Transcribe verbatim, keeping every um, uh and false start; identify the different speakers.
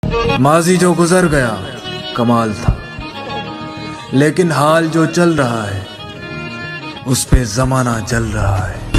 Speaker 1: माजी जो गुजर गया कमाल था, लेकिन हाल जो चल रहा है उस पे जमाना जल रहा है।